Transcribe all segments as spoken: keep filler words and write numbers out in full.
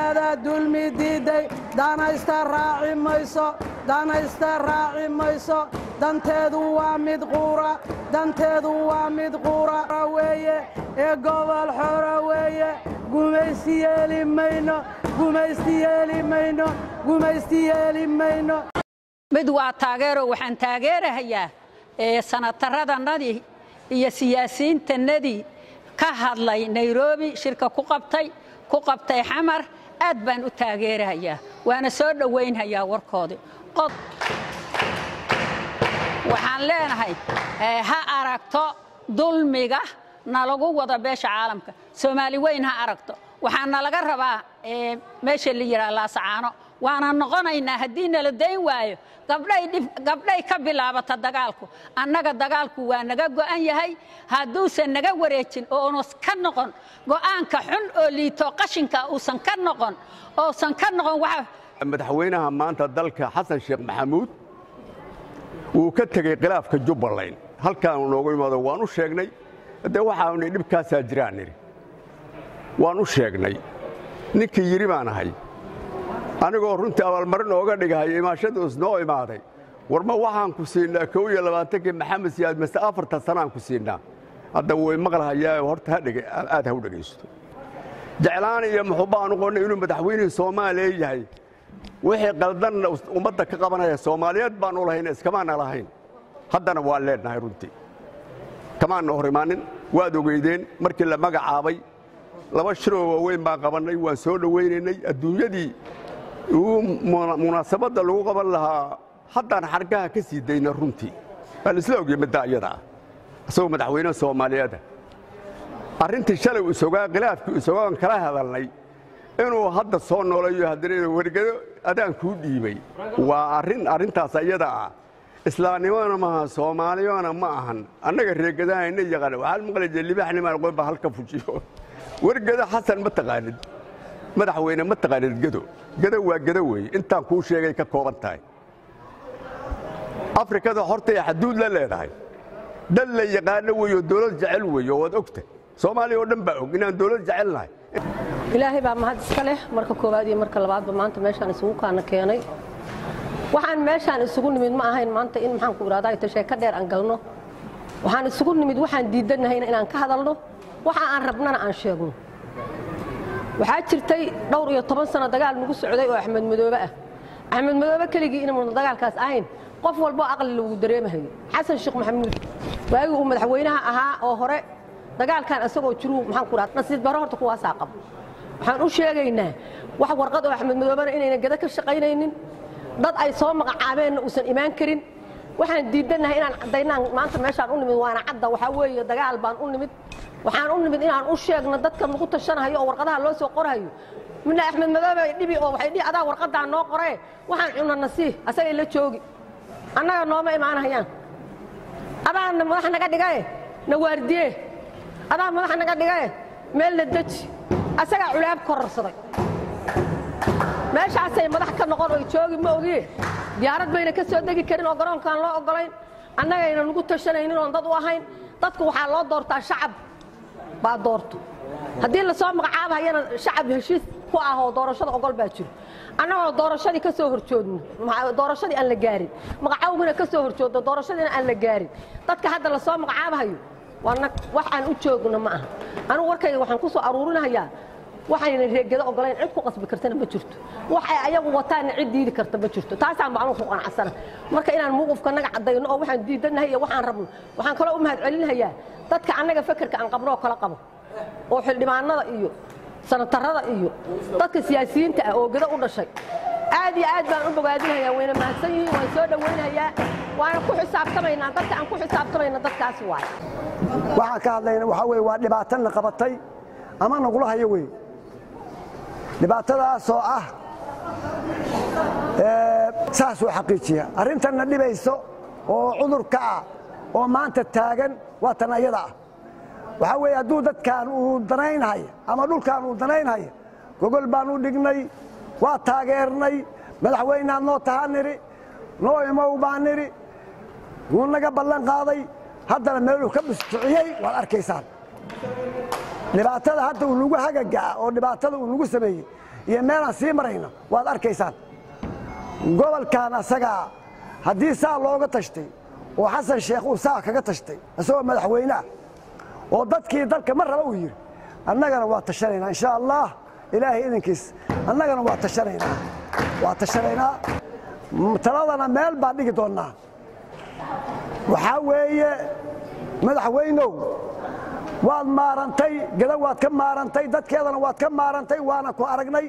dowladda dulmi diiday danaysta raaci mayso danaysta raaci mayso danteedu waa mid quura danteedu waa mid quura weeye ee gobol xora weeye gumaysi yeeli mayno gumaysi yeeli mayno gumaysi yeeli mayno mid waa taageero waxaan taageerahayaa ee sanataradannadii iyo siyaasiyiintannadii ka hadlay Nairobi shirka ku qabtay ku qabtay xamar aad baan u taageerahayaa waana soo dhaweynhayaa warkoodii qod waxaan leenahay ha aragto dulmiga nalagu wada beesha caalamka Soomaali weyn ha aragto waxaana laga rabaa meesha la yiraahdo laasacaano waana noqonaynaa haddii nala dayn waayo gabdhay gabdhay ka bilaabata dagaalku annaga dagaalku waa naga go'an yahay hadduusan naga wareejin oo ons ka noqon go'aanka xun oo liito qashinka uusan ka noqon oo san ka noqon waxa madaxweynaha maanta dalka Xasan Sheekh Maxamuud uu ka tagay khilaafka Jubbaland halkaan uu noogu yimaado waan u sheegnay de waxa uu dhibkaas jiraan waan u sheegnay ninkii yiri baan ahay anigoo runtii abaalmarin ooga dhigay imaashada usnoo imaaday warma waxaan ku siinaa kow iyo labaatan Maxamed Siyaad mase afartan sanaan ku siinaa hadda way maqlahayaa horta ha dhigay aad ha u dhageysto jeclaan iyo muxubaan u qonay inuu madaxweynaha Soomaaliya yahay wixii qaldan ummadda ka qabanaya Soomaaliyeed baan u lahayn iskamaana lahayn haddana waa leenahay runtii kamaana horimaanin waad ogeydeen markii la magacaabay laba shiro weyn baan qabanay waan soo dhaweynaynay adduunyadii munaasabada lagu qaban lahaa haddaan xargaha ka sii dayna runtii bal isla ogay madaayada asoo madaxweynaha Soomaaliyeed arrintii shalay uu soo khilaafkii uu soo kala hadalnay inuu hadda soo nooleeyo haddana wargado adaan ku dhiibay waa arrin arrintaas ayada ah islaamnimada ma Soomaaliyana ma ahan annaga reegadaayna yaqaan waxa maqlaje libaxni ma qoyn ba halka fujiyo wargada Xasan ma taqaanid madaxweyne ma taqaanid gado gado waa gado way intaan ku sheegay ka kooban tahay Afrikada horta ay xuduud la leedahay dal la yaqaan weeyo dawlad jecel weeyo wad ogtay Soomaaliya oo dhan baa og inaan dawlad jecel lahay ilaahay baa mahad iska leh marka koowaad iyo marka labaad ba maanta meeshaan isugu kaana keenay waxaan meeshaan isugu nimid ma ahayn maanta in maxaan ku iraaday tashay ka dheer aan galno waxaan isugu nimid waxaan diidanahay inaan ka hadalno waxa aan rabnana aan sheegno waxaa jirtay dhowr iyo toban sano dagaal nagu socday oo Axmed Madoobe ah Axmed Madoobe kaligii inuu dagaalkaas ahayn qof walba aqal lagu dareemahay Xasan Sheekh Maxamuud waagi uu madaxweynaha ahaa oo hore dagaalkan asagoo jiru maxaan ku raad nasiib baro horta kuwaas aqab waxaan u sheegaynaa wax warqad oo Axmed Madoobe inayna gada ka shaqaynaynin dad ay soo magacaabeen uusan iimaan karin waxaan diidanahay inaan cadaynaan maanta meeshaan u nimid waana cadda waxa weeye dagaal baan u nimid waxaan u nimid inaan u sheegno dadka nagu tashanayo oo warqadaha loo soo qorayo mina Axmed Madoobe dhibi oo waxay dhii adaa warqada noo qorey waxaan cunna nasiib asaga la joogi annaga nooma iimaanayaan adaa madax naga dhigay na waardiye adaa madax naga dhigay meel la daji asaga culaab kororsaday meeshaas ay madax ka noqon oo joogi ma ogiye diyaarad bayna ka soo degi karin oo garoonkan loo ogolayn annaga ayna nagu tashanaynin oo dad u ahayn dadku waxa loo doortaa shacab baa doorto haddii la soo magacaabayana shacab heshiis ku ah oo doorashada ogol baa jiro annagoo doorashadii ka soo horjoodno doorashadii aan la gaarin magacaawguna ka soo horjoodno doorashadiina aan la gaarin dadka hadda la soo magacaabayo waana wax aan u joogno ma aha anigu warkayga waxaan ku soo aruurinayaa waxayna reegada ogolaan cid ku qasbi kartana ma jirto waxay ayagu wataan cid diidi karta ma jirto taasaan baan ku qanacsana marka inaan muuqufka naga cadayno oo waxaan diidanahay iyo waxaan rabno waxaan kale u mahad celinayaa dadka annaga fakarka aan qabno kala qabo oo xildhibaanada iyo sanatarada iyo dadka siyaasiyiinta ah oo gada u dhashay aad iyo aad baan u bogaadinayaa wayna mahadsan yihiin waan soo dhaweynayaa waana ku xisaabtamaynaa dadka aan ku xisaabtamayna dadkaas waay waxa ka hadlayna waxa weey waa dhibaato la qabatay ama nagula hayo weey dhibaatadaas oo ah ee saas oo xaqiijiya arrintan dhibayso oo cudurka ah oo maanta taagan waa tan ayada ah waxa weey haduu dadkan uu danaynahay ama dhulkan uu danaynahay gogol baan u dhignay waa taageernay madaxweynaha noo tahaniri noo imaw baaniri wuu naga ballan qaaday haddana meel uu ka bisticiyay waad arkaysaan dhibaatada hadda uu lagu hagaga oo dhibaatada uu lagu sameeyay iyo meelaan sii marayna waad arkaysaan gobolkan asagaa haddii saa looga tashtay oo xasan sheekh uu saa kaga tashtay isagoo madaxweynaha oo dadkii dalka ma raba uu yidhi annagana waa tashanaynaa insha allah ilaahay idinkiis annagana waa tashanaynaa waa tashanaynaa taladana meel baan dhigi doonnaa waxaa weeye madaxweynow waad maarantay gada waad ka maarantay dadkeedana waad ka maarantay waana ku aragnay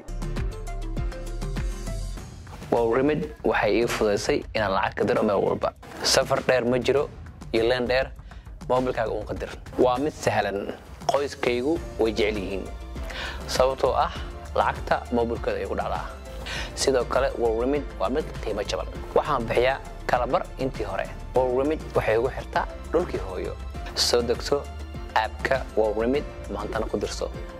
wowrimid waxay ii fudaysay inaan lacag ka diro meel walba safar dheer ma jiro iyo leen dheer moobilkaaga uun qadir waa mid sahlan qoyskaygu way jecel yihiin sababtoo ah lacagta moobilkooda ay ku dhacdaa sidoo kale wowrimid waa mid qiimo jaban waxaan bixiyaa kalabar intii hore wowrimid waxay ugu xirtaa dhulkii hooyo soo degso aabka wowrimid maantana ku dirso